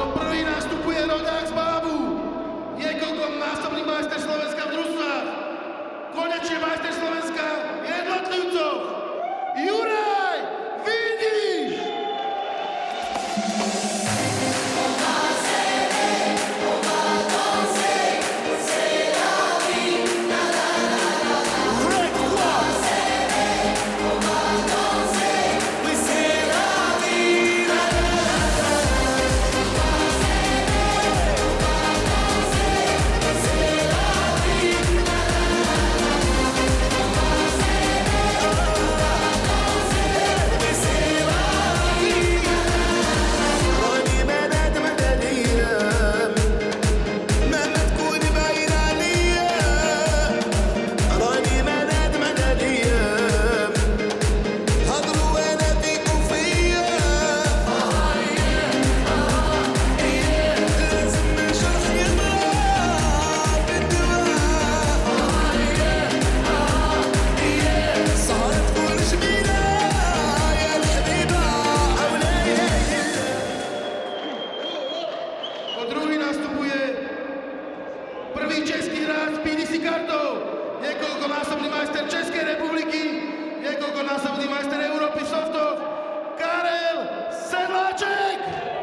prvý nastupuje rodák z Bábu. Niekoľkonásobný majster Slovenska v družstvách. Konečne majster Slovenska v jednotlivcoch. Juraj Vidiš! Niekoľkonásobný majster Českej republiky, niekoľkonásobný majster Európy v softoch, Karel Sedláček!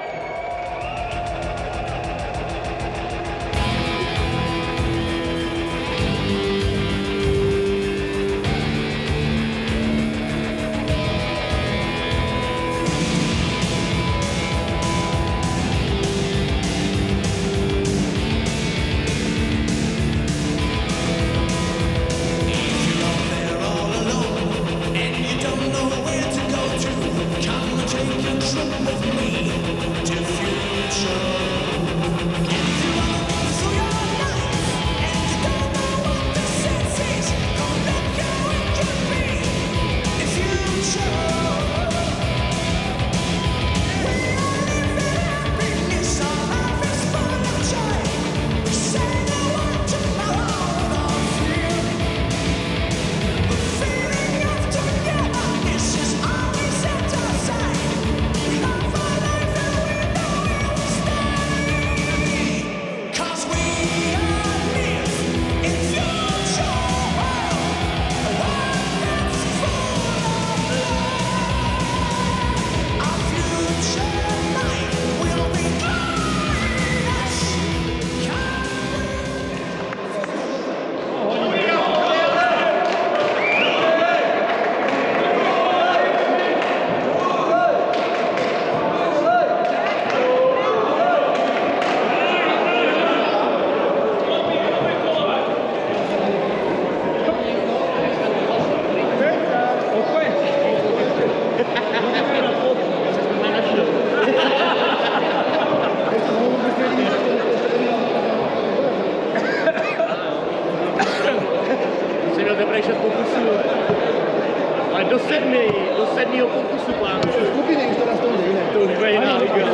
Do sedmého pokusu plánu. Skupiny už to na tom nejde. To už bude jiná liga.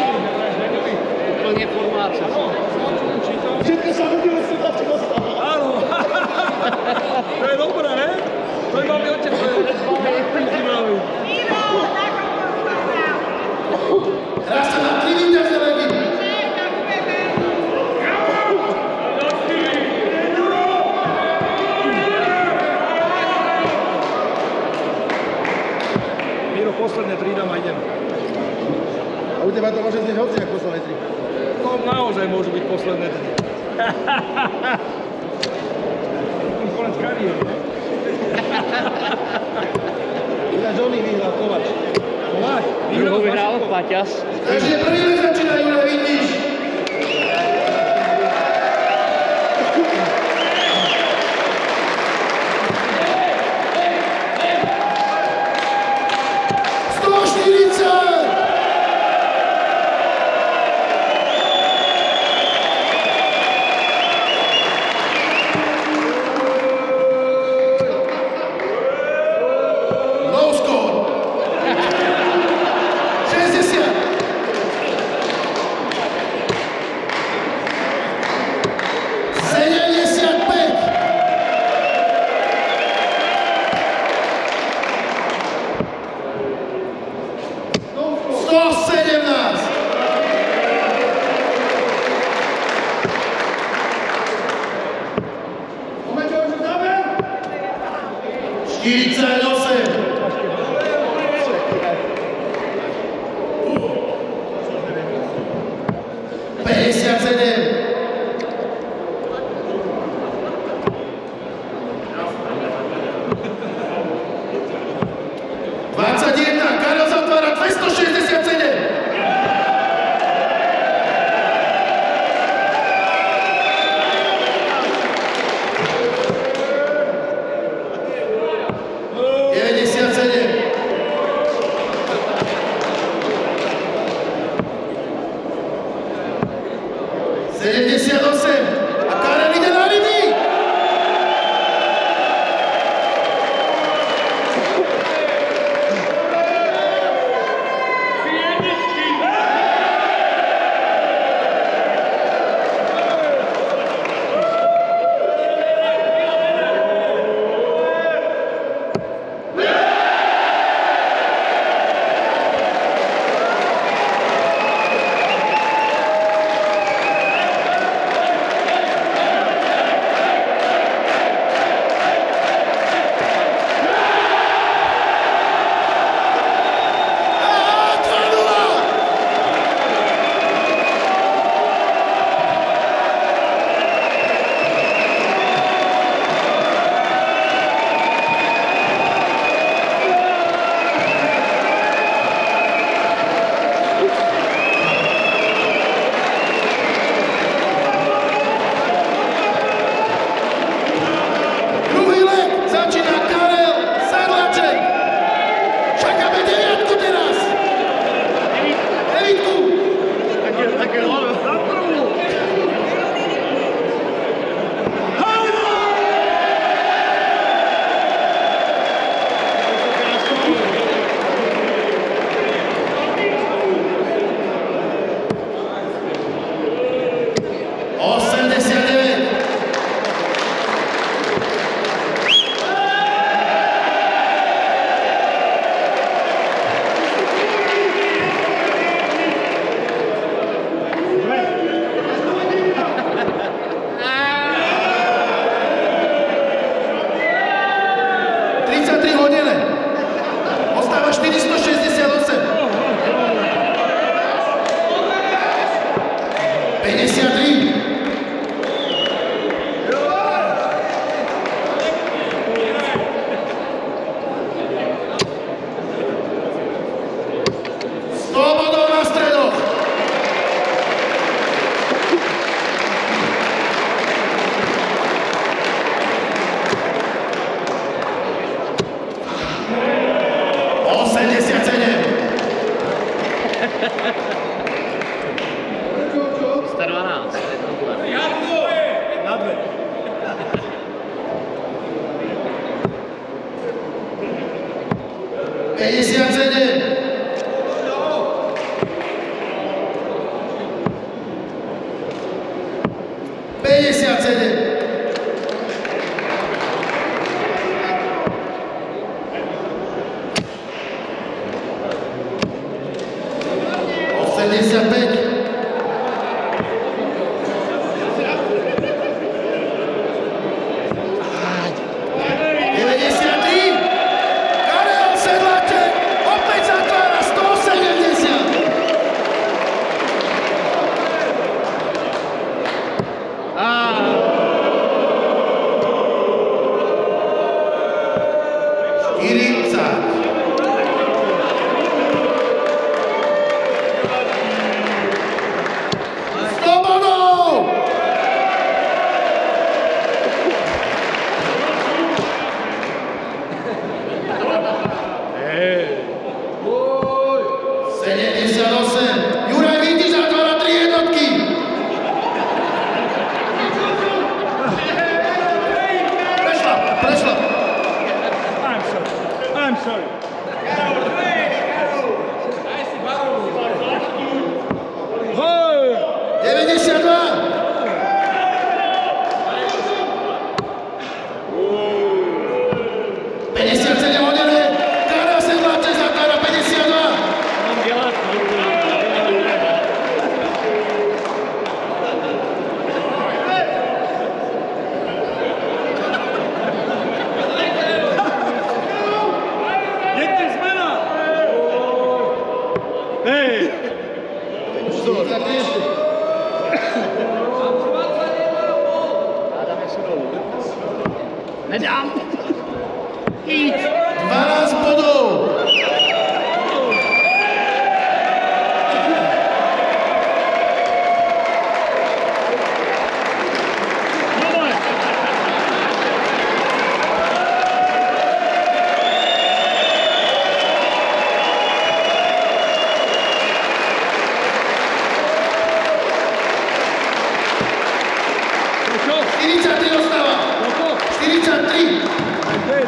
Úplně formáce. Všetko sa hodilo si na čo dostalo. Áno. To je dobré, ne? To je máme otec, to je máme. Hrá sa na 3 víťazné legy. Posledné 3 dám a idem. A u teba to môže znieť hoci, ako posledné 3. No naozaj môžu byť posledné 3. Konec kariéry, ne? Ináč Johnny vyhral Kovač. Kovač? Druhou vyhrál Paťas. Takže prvý začína Juraj Vidiš. 78 a Karel ide na ryby! Nedám. Jít. 12 bodů.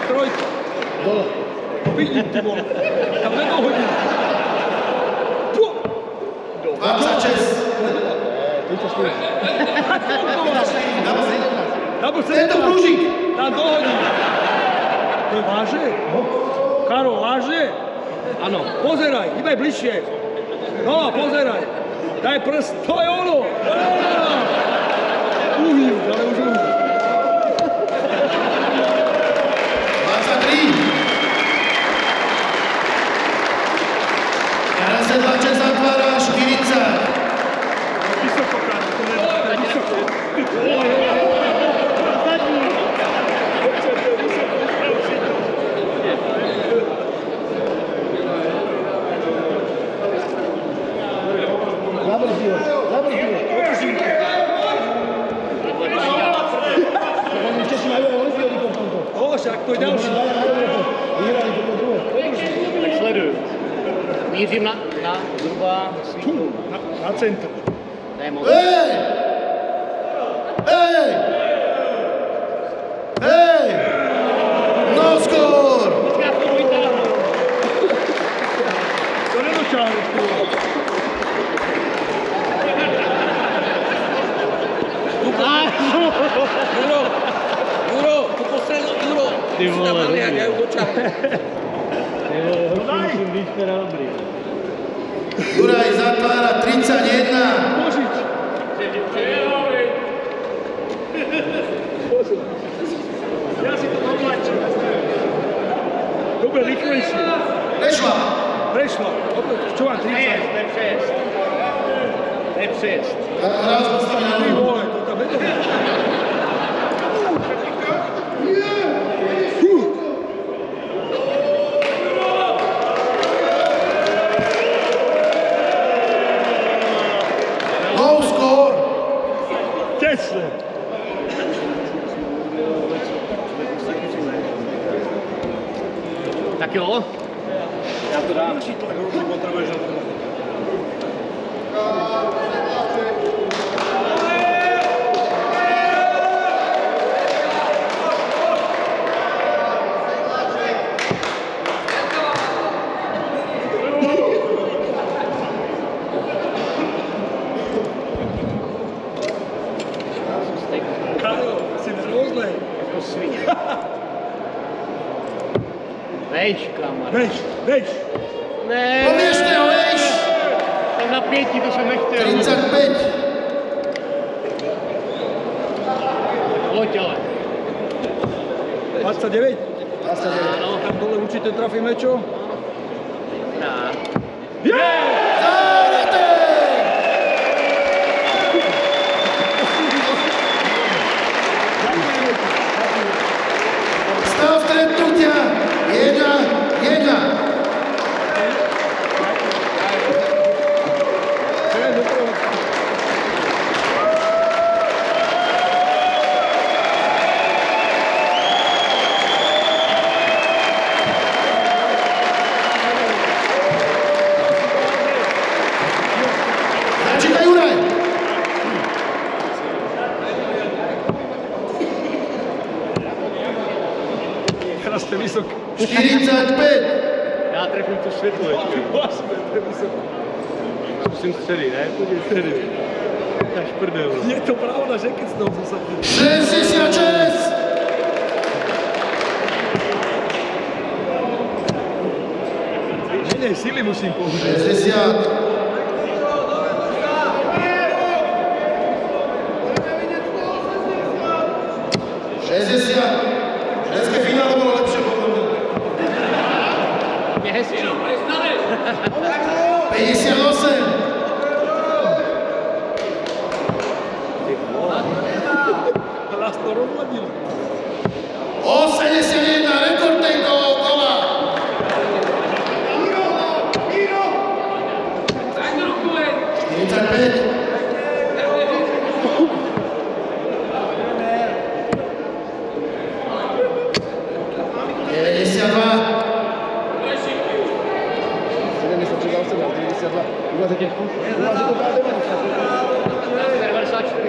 trojka. Dole. Vidím, ty vole. Tam nedohodím. 26. 34. Double Tento center. prúžik. Tam dohodím. To je vážne? Karol, vážne? Áno. Pozeraj, iba bližšie. No, pozeraj. Daj prst, to je ono. Uhýl, ale už uhýl. 23. Teraz sa 26 zatvára 40. Vysoko, Karol, to je vysoko. Zabrzdí ho. Češi majú aj olimpiody po tomto. O, však to je ďalší. Vyhrali to druhé. Tak sleduju. Mířím na zhruba svítku. Na centr. Daj moc. Hej! Hej! Hej! No skôr! Já to vytáhnu. To nedočáhneš, ty vole. Juro, tu poslední, Juro. Ty vole, dobrý. Já ju dočahnu. Musím byť teda dobrý. Juraj zatvára 31. Božič. Ja si to dotlačím. Dobre, rýchlejšie. Nešla. Prešlo. Dobre, čo mám 30? Nepřejezd. Raz dostane Ty na vole, to tam vedeme. low score. Tesne. Tak jo. Já to dám. Karol, si nervóznej. Jako svině. Vejš, kramar. Veď. Ne, Poběžte ho, vejš. tak na 5, to jsem nechtěl. 35. Pojď ale. 29. Áno. Tam dole určite trafíme čo? Dá. Stav stretnutia 1-1. Začína Juraj. Teraz ste vysoký. 45. Já trefím to světlo ještě. Ste vysoký. Zkusím středy, ne? Pojď středy. Až prdel. Je to pravda, že keď znovu sa... 66. Nie, sily musím použiť. 60. Dneské finále bylo lepší, podle mě. Je hezčí. 58. Nás to rozladilo. 81, rekord tejto kola. 45.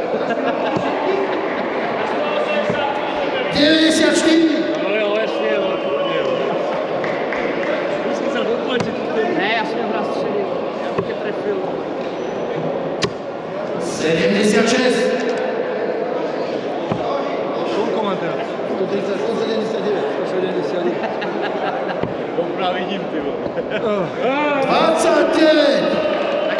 No jo, jasně, jo. 76. Koľko mám teraz? 130, 179. 179. Dobrá, vidím, ty vole. 29.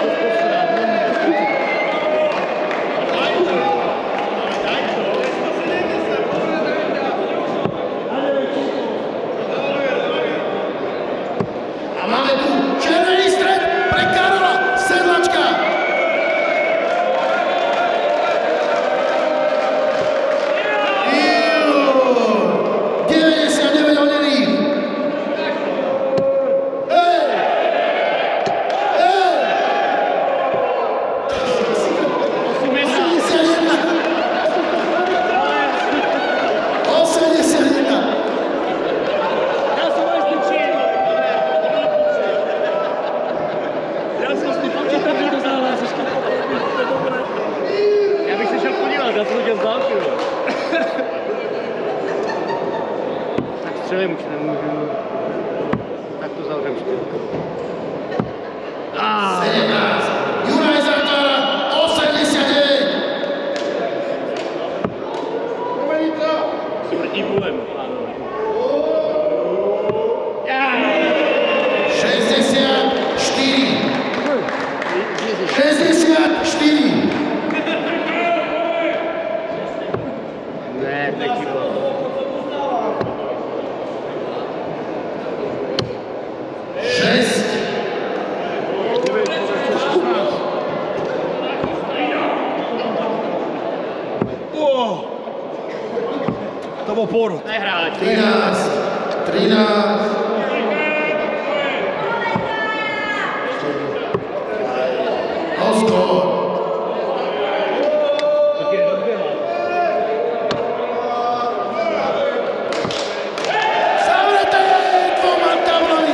A máme tu červený stred pre Karola Sedlačka. Iuuu, 99 hodených. Já bych se šel podívat, já jsem to dělal z dálky, vole. Tak střelím, už nemůžu. Tak to zavřem štělku. 17. Juraj Zatára, 89. Smrtí bulem, pánové. 64. 64. Ne, to je chyba. Šest. To bol porod. Nehráč. 13. 13. No skór. Zavreté dvoma tablami.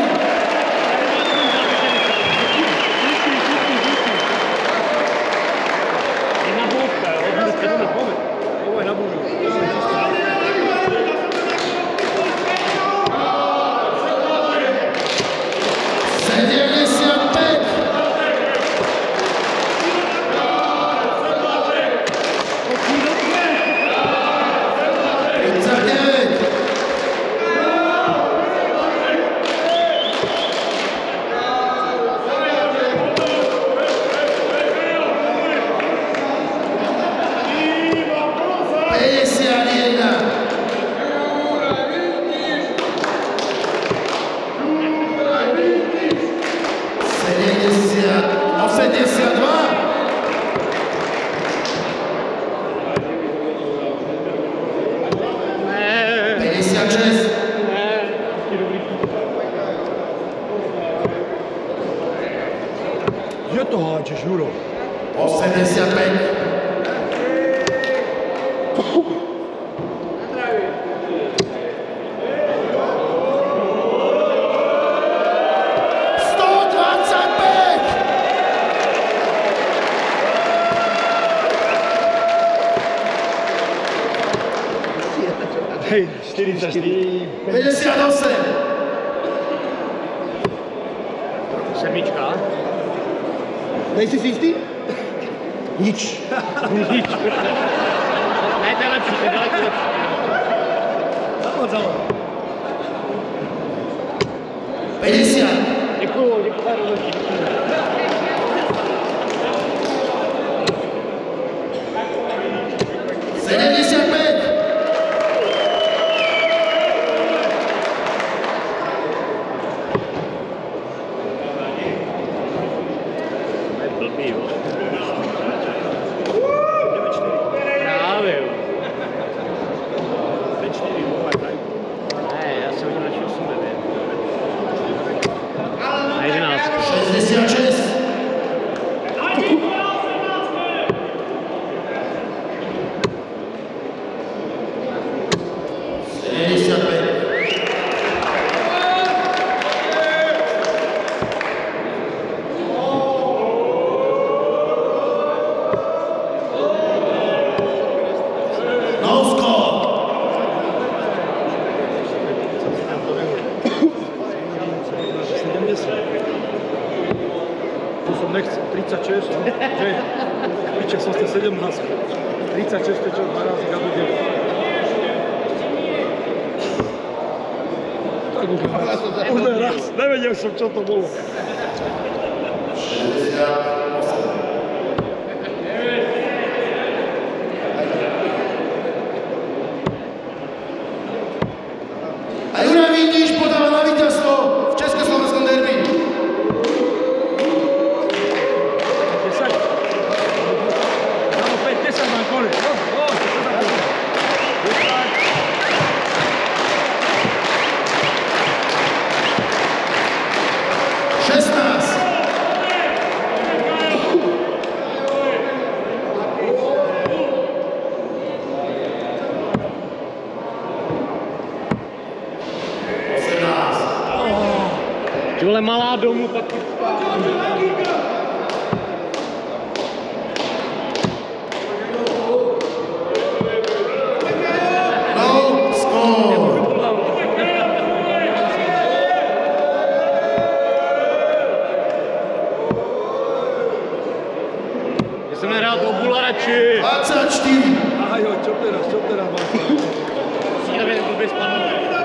Jedna bůhka, jo? Povaj na búžu. Kde to háčeš, Juro? 85. Hej, 44. 58. Sedmička. Nejsi si jistý? Nič. Nič. Ne, to je lepší, to je daleko lepší. Zavod. 50. Děkuju, děkuju. Blbý, jo. Právě, jo. Ne, já jsem hodil na 8-9. Na 11. 66. som nechcel. 36, no. Že? Piče, som ste 17. 36, to je čo, 2 razy a bude. Tak už len raz. Nevedel som, čo to bolo. A Juraj Vindiš podáva na víťazstvo v československom derby. 10. Dám 5, 10 mám konec. No, čo sa zapíša? 16. Ty vole, malá domů, pak ti No score. Já jsem nehrál do bula radši. 24. Aha jo, čo teraz máš? Si nevím, kdo by spadl.